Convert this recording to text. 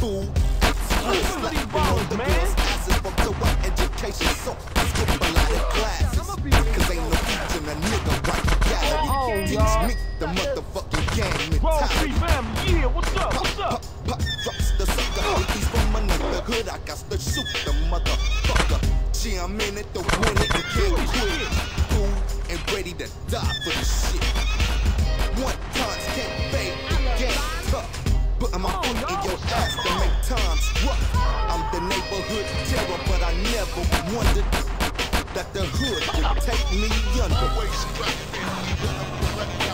fool. Slapping on the girls' asses from the white education, so I skip a lot of classes. Cause ain't no teaching a nigga right reality. Teach me the motherfucking gang mentality. Yeah, what's up, what's up? Pop drops the sucker. He's from another hood, I got to shoot the motherfucker. Gee, I'm in it to win it and can't quit. Cool and ready to die for this shit. One times can't fade the game tough. Putting my foot in your ass to make times rough. I'm the neighborhood terror, but I never wondered that the hood would take me under.